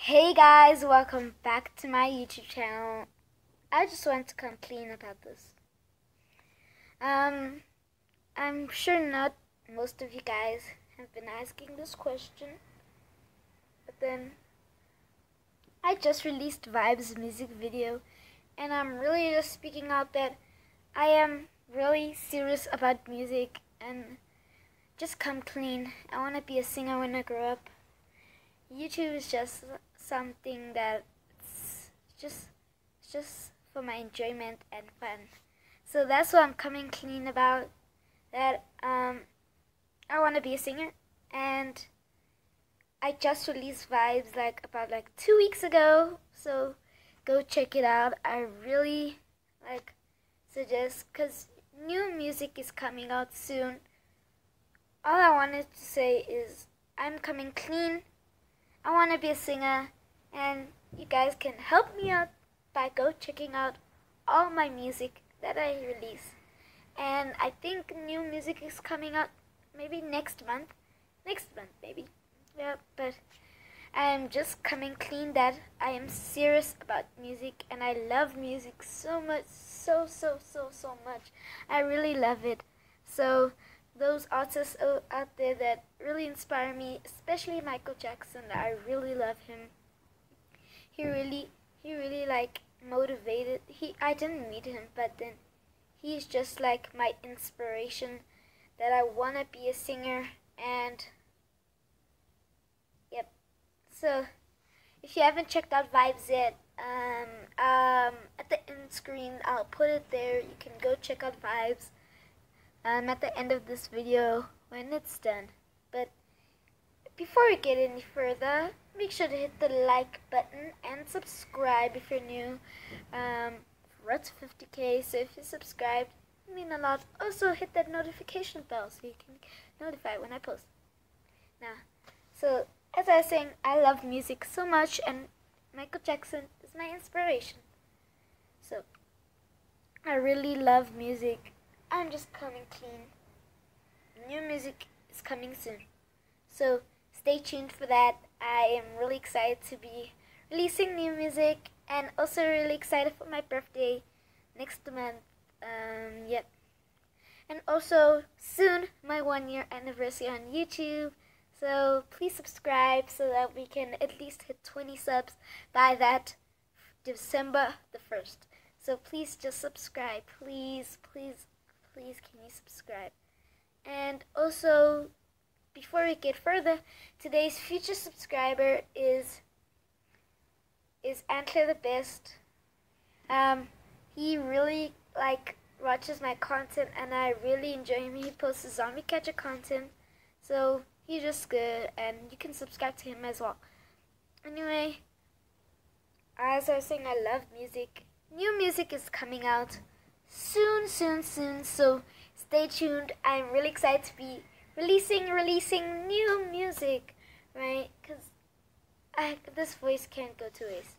Hey guys, welcome back to my YouTube channel. I just want to come clean about this. I'm sure not most of you guys have been asking this question, but then I just released Vibes music video, and I'm really just speaking out that I am really serious about music and just come clean. I want to be a singer when I grow up. YouTube is just something that's just for my enjoyment and fun. So that's what I'm coming clean about. That I want to be a singer, and I just released Vibes about 2 weeks ago. So go check it out. I really suggest, because new music is coming out soon. All I wanted to say is I'm coming clean. I want to be a singer, and you guys can help me out by go checking out all my music that I release. And I think new music is coming out maybe next month maybe. Yeah, but I'm just coming clean that I am serious about music, and I love music so much, so much. I really love it. So those artists out there that really inspire me, especially Michael Jackson, I really love him. He really motivated. I didn't meet him, but then he's just like my inspiration, that I want to be a singer. And yep, so if you haven't checked out Vibes yet, at the end screen I'll put it there. You can go check out Vibes at the end of this video when it's done. But before we get any further, make sure to hit the like button and subscribe if you're new. We're at 50k, so if you're subscribed, it means a lot. Also hit that notification bell so you can notify when I post. Now, so as I was saying, I love music so much, and Michael Jackson is my inspiration. So I really love music. I'm just coming clean. New music is coming soon, so stay tuned for that. I am really excited to be releasing new music, and also really excited for my birthday next month. Yep. And also soon my 1-year anniversary on YouTube. So please subscribe so that we can at least hit 20 subs by that December the 1st. So please just subscribe. Please can you subscribe? And also, before we get further, today's future subscriber is Antler the Best. He really watches my content, and I really enjoy him. He posts zombie catcher content, so he's just good, and you can subscribe to him as well. Anyway, as I was saying, I love music. New music is coming out soon, so stay tuned. I'm really excited to be releasing new music, right? Because this voice can't go two ways.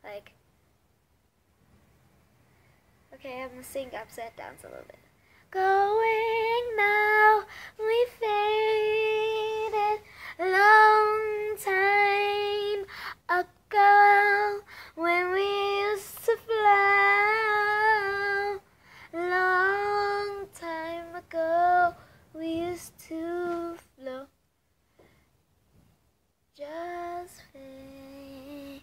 Okay, I'm gonna sing upside down a little bit. Going now, we faded long time ago when we used to fly. Long time ago, we used to flow. Just fade.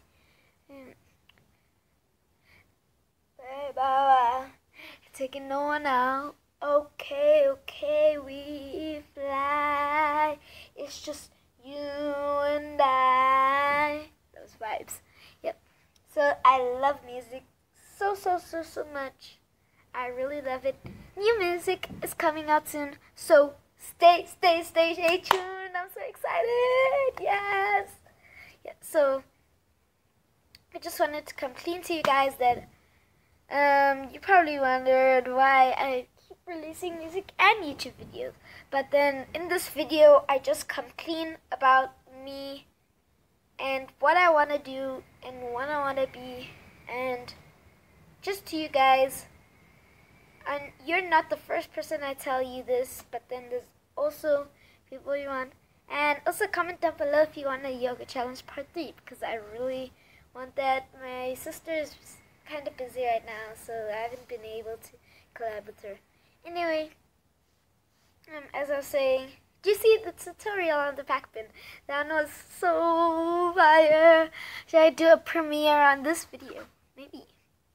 Baby, taking no one out. Okay, we fly. It's just you and I. Those vibes. Yep. So I love music so much. I really love it. New music is coming out soon, so stay tuned. I'm so excited. Yes. Yeah. So I just wanted to come clean to you guys that you probably wondered why I keep releasing music and YouTube videos. But then in this video, I just come clean about me and what I want to do and what I want to be, and just to you guys. And you're not the first person I tell you this, but then there's also people you want. And also comment down below if you want a yoga challenge part 3, because I really want that. My sister is kind of busy right now, so I haven't been able to collab with her. Anyway, as I was saying, do you see the tutorial on the backbend? That one was so fire. Should I do a premiere on this video? Maybe.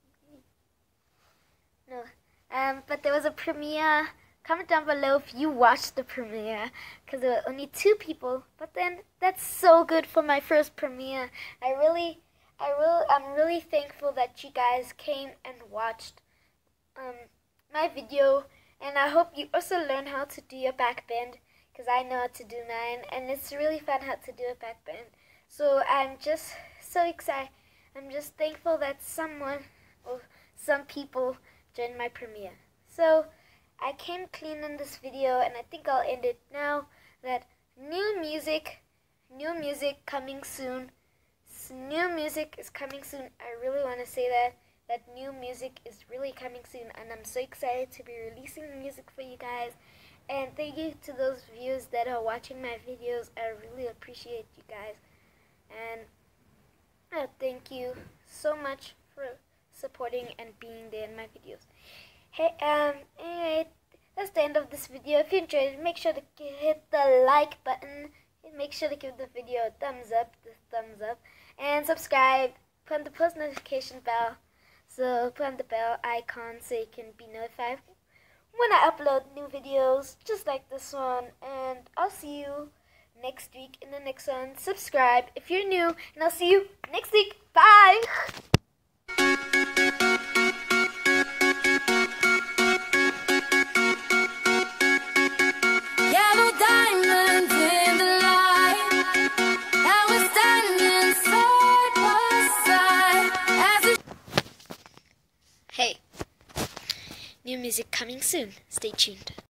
No. But there was a premiere. Comment down below if you watched the premiere, because there were only 2 people. But then that's so good for my first premiere. I'm really thankful that you guys came and watched my video, and I hope you also learn how to do your backbend, because I know how to do mine, and it's really fun how to do a backbend. So I'm just so excited. I'm just thankful that someone or some people joined my premiere. So I came clean in this video, and I think I'll end it now. That new music coming soon. New music is coming soon. I really want to say that new music is really coming soon, and I'm so excited to be releasing music for you guys. And thank you to those viewers that are watching my videos. I really appreciate you guys, and thank you so much for supporting and being there in my videos. Hey, anyway, that's the end of this video. If you enjoyed it, make sure to hit the like button. And make sure to give the video a thumbs up, and subscribe. Put on the post notification bell. So put on the bell icon so you can be notified when I upload new videos just like this one. And I'll see you next week in the next one. Subscribe if you're new, and I'll see you next week. Bye! Hey, new music coming soon. Stay tuned.